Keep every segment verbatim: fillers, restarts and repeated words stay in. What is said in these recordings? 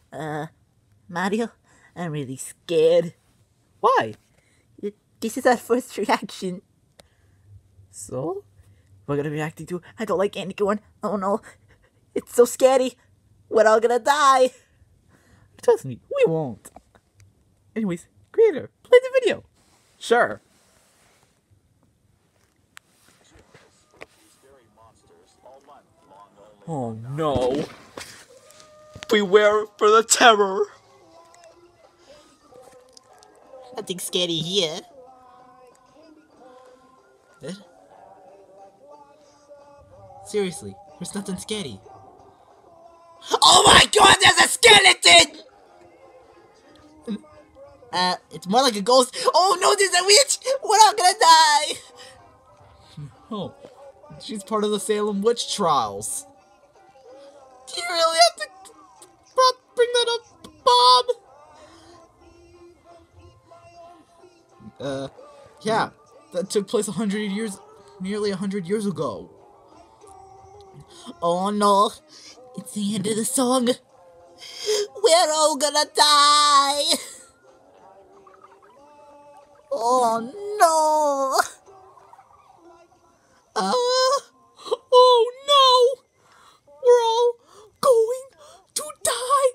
Uh, Mario, I'm really scared. Why? This is our first reaction. So? We're gonna be reacting to I don't like anyone. Oh no. It's so scary. We're all gonna die. Trust me, we won't. Anyways, creator, play the video. Sure. Oh no. Beware for the terror. Nothing scary here. What? Seriously, there's nothing scary. Oh my god, there's a skeleton! Uh, it's more like a ghost. Oh no, there's a witch! We're all gonna die! Oh, she's part of the Salem witch trials. Do you really have to bring that up, Bob? Uh, yeah, that took place a hundred years, nearly a hundred years ago. Oh no, it's the end of the song. We're all gonna die! Oh no! Uh, oh no! We're all going to die!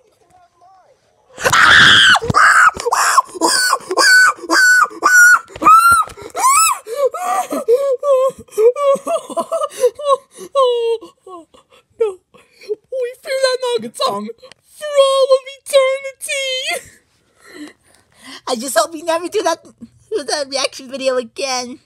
No, we fear that noggin song for all of eternity! I just hope you never do that, do that reaction video again.